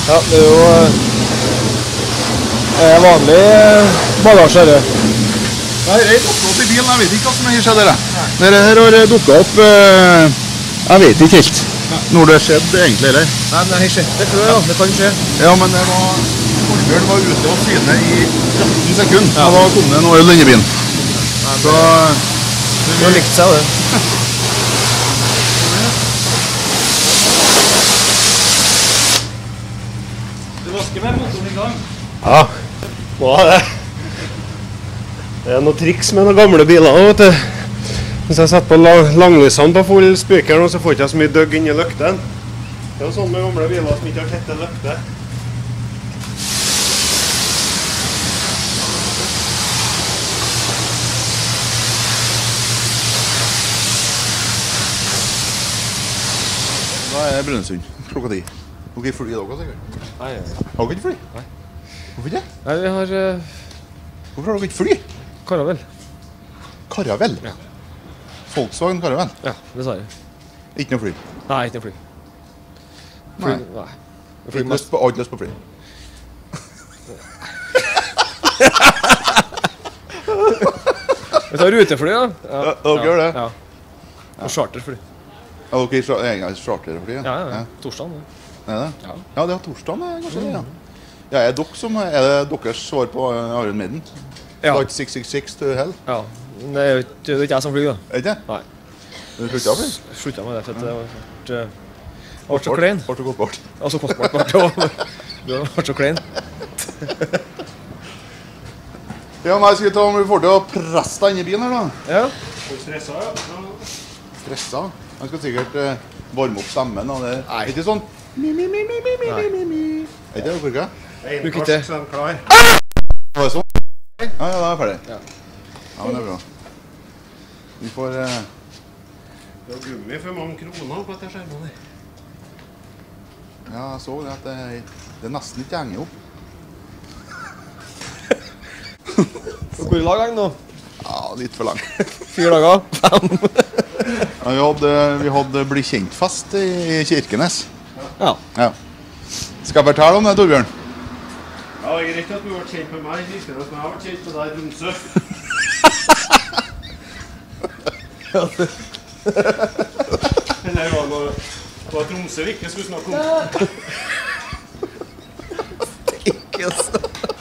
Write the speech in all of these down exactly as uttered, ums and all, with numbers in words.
Ja, det er jo eh, vanlig bagasje, det. Nei, jeg dukket opp i bilen, jeg vet ikke hva som har skjedd dere. Dere her har dukket opp, eh, jeg vet ikke helt når det skjedde egentlig, eller? Nei, men jeg har sett det før, da. Det kan skje. Ja, men det var, Torbjørn var ute og syne i tretten sekunder, ja. Og da kom det noe øl inn i bilen. Nei, så... Det har likt seg, det. Du vasker med motoren i gang? Ja, må ha det. Det er noen triks med noen gamle biler, vet du. Hvis jeg setter på langlysene på full spykeren, så får jeg ikke så mye døgg inn i løkten. Det er jo sånn med gamle biler som ikke har tette løkte. Da er det Brønnøysund, klokka ti. Dere er fly i dag, sikkert? Nei, har dere ikke fly? Nei. Hvorfor ikke? Nei, vi har... Uh... Hvorfor har dere ikke fly? Karavel. Karavel? Ja. Volkswagen Karavel? Ja, dessverre. Ikke noe fly? Nei, ikke noe fly. Fly? Nei. Nei. Fly ikke lyst på, alt lyst på fly. Vi tar rutefly, da. Ja, ja, dere gjør det? Ja. Og charterfly. Ja, dere er charterfly? Ja, ja, ja. Torsdagen, ja. Er det? Ja. Ja, det er torsdagen, kanskje det, ja. Ja, er dere som, er det deres svar på Iron Maiden? Ja. Like seks seks seks to hell? Ja. Det er jo ikke, det er ikke jeg som flyr, da. Er det ikke? Nei. Du sluttet å fly? Sluttet med det, for det var Det ble så klein. Ble så kostbart. Ja, så kostbart ble det. Det ble så klein. Ja, nei, skal vi ta om vi får til å presse deg inn i bilen her, da? Ja. Er du stresset, ja? Stressa? Han skal sikkert uh, varme opp stemmen, og det Nei. Ikke sånn mi, mi, mi, mi, mi, mi, mi, mi, mi. Er ikke det, hvorfor ikke? Bruk ikke det. Klar. Var det sånn? Ja, ja, da er jeg ferdig. Ja. Ja, men det er bra. Vi får... Uh... Det var gummi for mange kroner på dette skjermen her. Ja, jeg så det at det, det nesten ikke henger opp. Hvor lag er den nå? Ja, litt for lang. Fire dager? Fem? Ja, vi hadde, vi hadde blitt kjentfest i, i Kirkenes. Ja. Ja. Skal jeg fortelle om det, Torbjørn? Ja, det er greit at du har vært kjent med meg i Kirkenes, men jeg har vært kjent med deg i Tromsø. Eller var det var Tromsø vi ikke skulle snakke om. Ikke så.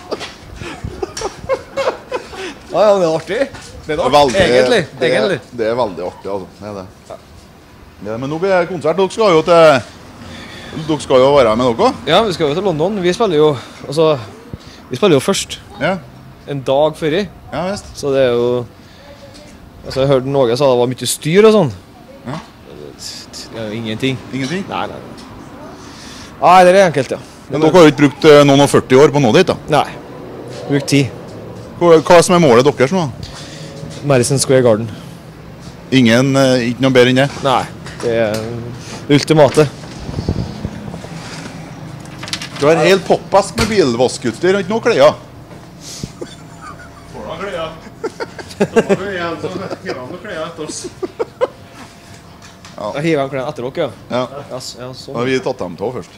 Ja, ja, det er artig. Det er Veldig, egentlig. Det, egentlig. det er veldig artig, altså. Det er det. Ja, men nå blir det konsert. Dere skal jo til... Dere skal jo være med dere? Ja, vi skal jo til London. Vi spiller jo... Altså... Vi spiller jo først. Ja. En dag før i. Ja, visst. Så det er jo... Altså, jeg hørte noen sa det var mye styr og sånn. Ja. Det er jo ingenting. Ingenting? Nei, nei, nei. Nei, det er enkelt, ja. Men dere har jo ikke brukt eh, noen og førti år på noe dit, da? Nei. Bruk tid. Hva, hva som er målet deres nå? Madison Square Garden. Ingen, eh, ikke noe bedre enn det? Nei, det er det ultimate. Du har en hel poppask med bilvaskutstyr og ikke noe klær. Får da klær. Da må du igjen så hiver han noe klær etter oss. Ja. Jeg hiver han klærne etter dere, ja. Ja. Ja, s- ja sånn. Da har vi tatt dem til først.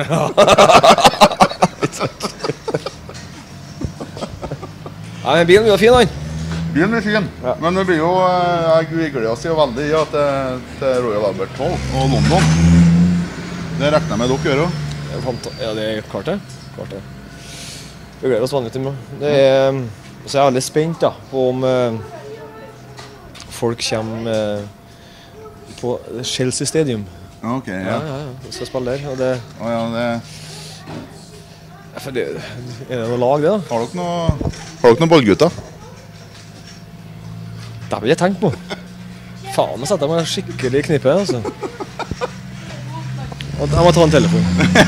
Nei, men bilen blir fin, han. Bilen blir fin, Ja. men det blir jo, eh, jeg gleder oss jo veldig i at det til Royal Albert Hall og London. Det regner jeg med dere gjør også. Det er fanta- Ja, det er klart det. Klart det. Vi gleder oss vanlig til meg. Det er... Så jeg er veldig spent da, på om eh, folk kommer eh, på Chelsea Stadium. Ja, ok, Ja, ja. ja, ja. Vi skal spille der, og det... Å, ja, det... Ja, for det er det noe lag, det da? Har dere noe, har dere noen ballgutter? Det har jeg tenkt på. Faen, jeg setter meg skikkelig i knippet, altså. Og jeg må ta en telefon.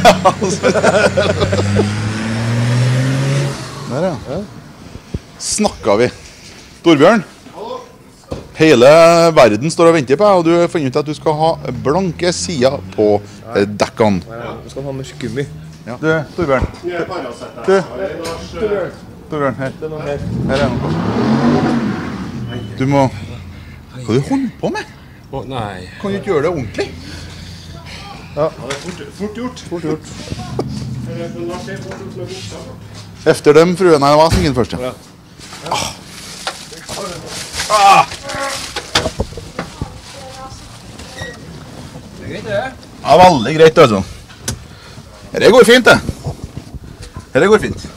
Der, ja. Ja. Snakket vi. Torbjørn, hele verden står og venter på deg, og du har funnet ut at du skal ha blanke sider på eh, dekkene. Du skal ha mørk gummi. Ja. Du, Torbjørn. Nå er Paracet her. Du. Ja, det er Lars, eh, Torbjørn, her. Det er noe her. Her er noe. Du må... Hva er det du holder på med? Å, nei. Kan du ikke gjøre det ordentlig? Ja, det er fort, fort gjort. Fort gjort. Efter dem, fruen. Nei, det var ingen først, ja. Ah. Ah. Det er greit, det. Ja, veldig greit, altså. Dette går fint, det. Dette går fint.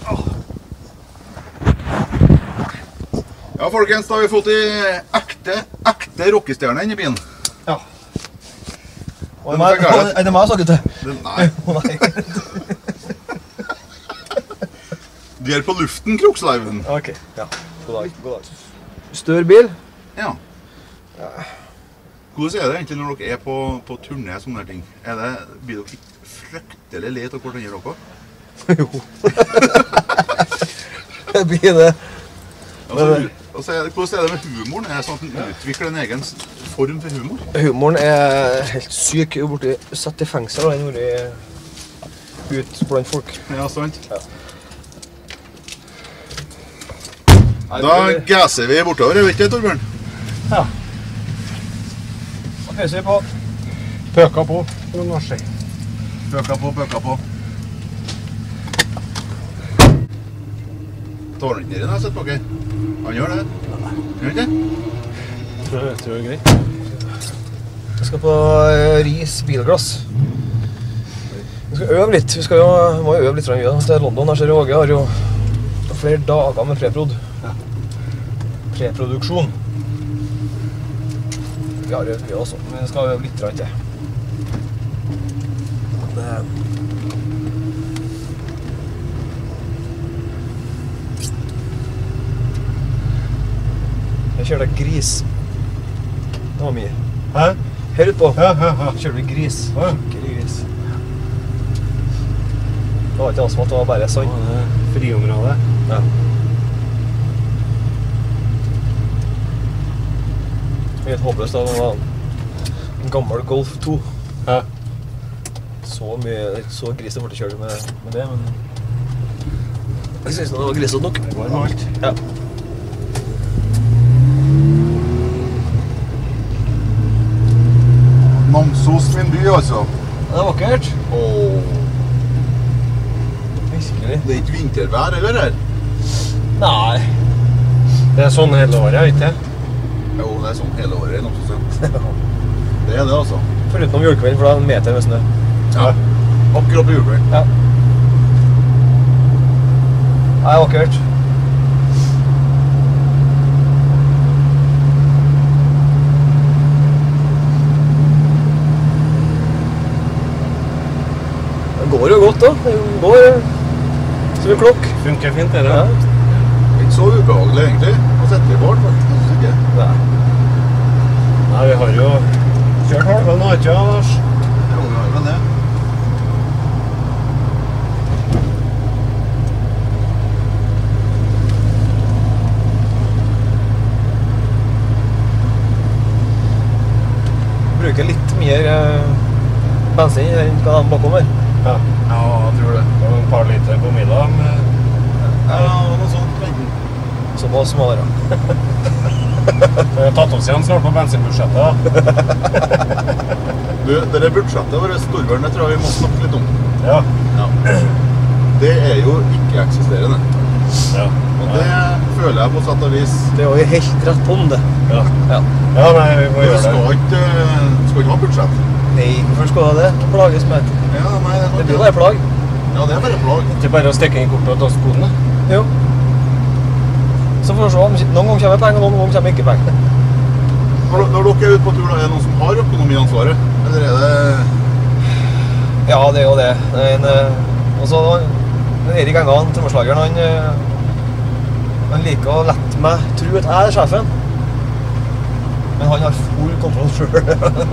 Ja, folkens, da har vi fått i ekte, ekte rockestjerne inn i bilen. Ja. Og er det meg, er det meg snakket til? Det, nei. Nei. Du er på luften, Kroksleiven. Ok, ja. God dag, god dag. Stør bil? Ja. Hvordan er det egentlig når dere er på, på turné og sånne ting? Er det, blir dere ikke fryktelig leit av hvordan dere dere? Jo. Det blir det. Altså, altså, er det, hvordan er det med humoren? Er det sånn at den utvikler en egen form for humor? Humoren er helt syk. Jeg er borte satt i fengsel og den vært ut blant folk. Ja, sant? Ja. Da gasser vi bortover, jeg vet ikke, Torbjørn? Ja. Da pøser vi på. Pøka på. Noen år siden. Pøka på, pøka på. Tåler ikke dere når jeg har sett på dere? Han gjør det. Gjør ikke det? Jeg tror det er greit. Jeg skal på Ris bilglass. Vi skal øve litt. Vi skal jo, må jo øve litt til London. Her ser Åge har jo flere dager med preprod. Preproduksjon. Vi har jo mye også, men vi skal øve litt til. Det... Jeg kjører deg gris. Det var mye. Hæ? Her utpå Ja, ja, ja. kjører vi gris. Ja. Skikkelig gris. Det var ikke asfalt, det var bare sand. Det er friområdet. Ja. Helt håpløst da, det var en gammel Golf to. Ja. Så mye, så gris det ble kjørt med, med det, men... Jeg synes det var grisete nok. Det går med alt. Ja. Namsos min by, altså. Det er vakkert. Åh. Virkelig. Det er ikke vintervær, eller her? Nei. Det er sånn hele året, ikke det? Jo, det er sånn hele året i Namsos, ja. Det er det, altså. Foruten om julekvelden, for det er en meter med snø. Ja. Akkurat på julekvelden. Ja. Det er vakkert. Det går jo godt da. Det går som en klokk. Funker fint, det Ja. da. Ikke så ubehagelig, egentlig. Å sette i bort, faktisk. Jeg synes ikke. Nei. Nei, vi har jo kjørt halve nå, ikke ja, Lars? Jo, vi har vel det. Bruker litt mer eh, bensin enn hva de bakom her. Ja. Ja, jeg tror det. Det var et par liter på middag. Men... Ja, noe sånt, enten. Som oss må være. Vi har tatt oss igjen snart på bensinbudsjettet. Du, det der budsjettet vårt, Torbjørn, det tror jeg vi må snakke litt om. Ja. Ja. Det er jo ikke-eksisterende. Ja. Og det føler jeg på sett og vis. Det er jo helt rett på det. Ja. Ja. Ja, nei, vi må Du gjøre skal det. ikke, skal ikke ha budsjett. Nei, hvorfor skal det det? Plages med. Ja, nei, det er Det sant. blir jo bare plag. Ja, det er bare plag. Ikke bare å stikke inn kortet og ta skodene. Jo. Så får vi se, noen ganger kommer penger, noen ganger kommer ikke penger. Når, når dere er ute på tur, da, er det noen som har økonomiansvaret? Eller er det... Ja, det er jo det. Det er en, eh, og så den Erik Engan, trommeslageren, han, eh, han liker å lette meg tro at jeg er sjefen. Men han har full kontroll selv.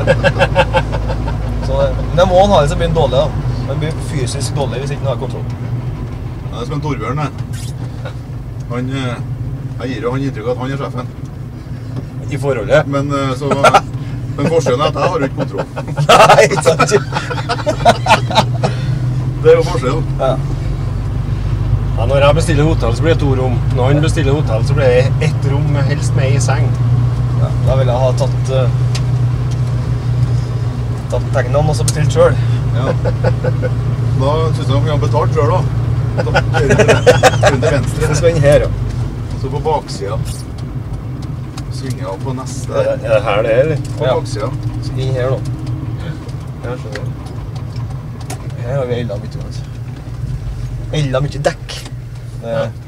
Så det, men det må han ha det, så blir han dårlig da. Han blir fysisk dårlig hvis ikke han har kontroll. Ja, det er som en Torbjørn, det. Han, eh, jeg gir jo han inntrykk av at han er sjefen. I forholdet. Men eh, så... Men forskjellen er at jeg har jo ikke kontroll. Nei, ikke sant? Det er jo forskjellen. Ja. Ja, når jeg bestiller hotell, så blir det to rom. Når han bestiller hotell, så blir det ett rom, helst med i seng. Ja, da vil jeg ha tatt... Uh, tatt tegnene og så bestilt selv. Ja. Da synes jeg man kan betalt selv da. Da kjører jeg til venstre. Vi skal inn her, ja. Og så på baksiden. Svinger jeg på neste der. Er det her det er, eller? På baksiden. Vi skal inn her nå. Her skjønner jeg. Her har vi ella mye, vet du. Ella mye dekk. Det er...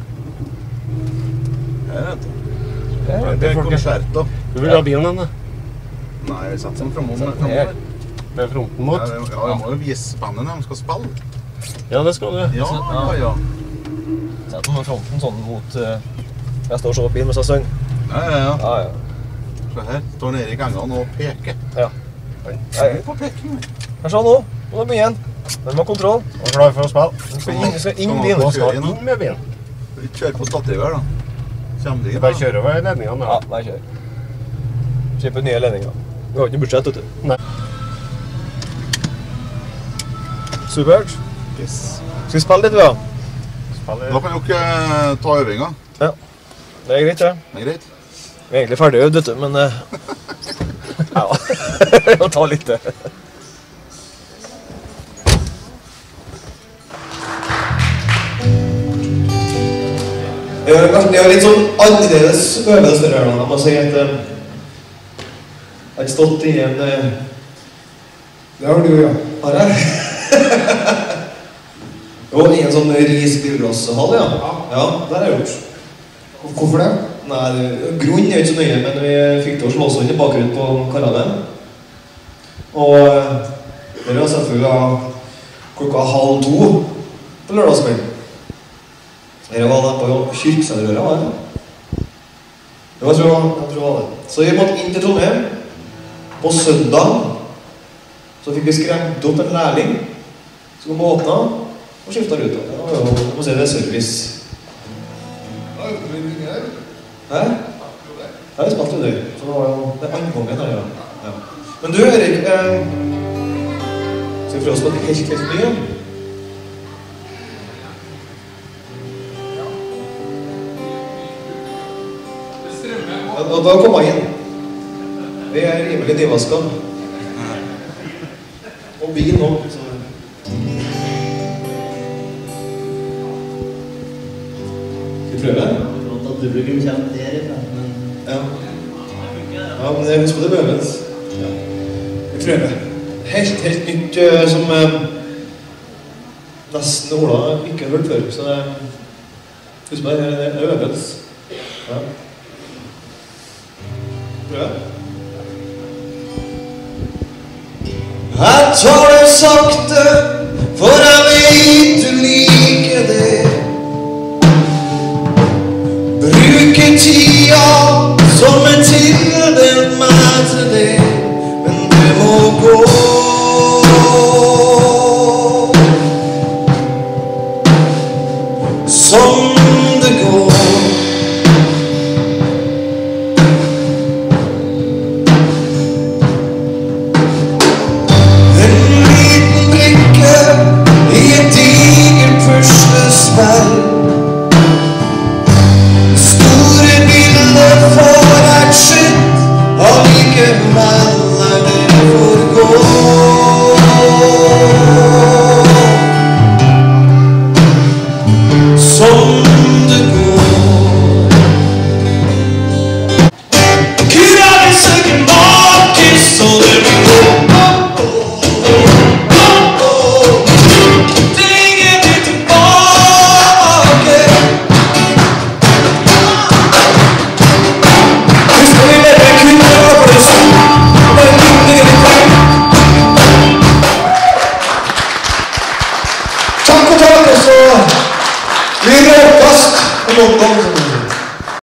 Her, vet du. Her, Det er konsert da. Du vil ha bilen den, da? Nei, jeg setter den fremover. her. Med fronten mot? Ja, jeg må jo vise bandet når de skal spille. Ja, det skal du. Ja, ja, ja. Sett den med fronten sånn mot... Uh, jeg står og ser opp inn med seg sønn. Ja, ja, ja. Ja, ja. Se her, står nede i gangene og peker. Ja. Jeg er på peking. Her sa nå. Nå begynner igjen. Den må ha kontroll. Og klar for å spille. Den skal inn, den skal inn Sånn, bilen. nå Du skal kjører jeg inn med bilen. Vi kjører på stativet her da. Kommer de Bare kjøre over ledningene. Ja, Da. bare kjør. Kjøper nye ledninger. Vi har ikke budsjett, vet du. Nei. Supert. Yes. Skal vi spille litt, da? Spiller. Da kan dere ta øvinga. Ja. Det er greit, ja. Det er greit. Vi er egentlig ferdig øvd, vet du, men... Uh, ja, vi må ta litt det. Det er jo litt sånn annerledes øvelse her, da. Jeg må si at... Uh, jeg har stått i en... Uh, det har du, ja. Har jeg? Jo, i en sånn risbilglasshall, ja. Ja, det har jeg gjort. Hvorfor det? Nei, grunnen er ikke så nøye, men vi fikk til å slå oss inn i bakgrunnen på Karaden. Og det var selvfølgelig klokka halv to på lørdagskvelden. Her var det på Kyrkselrøra, var det? Det var, jeg tror, jeg tror det var det. Så vi måtte inn til Trondheim. På søndag så fikk vi skremt opp en lærling som kom og åpnet og skiftet ruta. Det var jo, jeg må si det er service. Hæ? Ja, vi spalte jo det. Så det var jo, det er ankommet her, ja. Ja. Men du, Erik, eh, skal vi prøve å spille helt, helt mye? Ja, da, da kom jeg inn. Vi er rimelig nivasket. Og bil nå, så... Skal vi prøve? At publikum kommer derifra, men... Ja. Ja, men jeg husker på det bøvens. Ja. Vi prøver. Helt, helt nytt uh, som uh, nesten Ola ikke har hørt før, så det... Husk på det, det er øvens. Ja. Prøve. Jeg tar det sakte, for jeg vet du liker det. Bruker tida som en tildelt meg til det, men det må gå. Som det går. Vi råkast på London.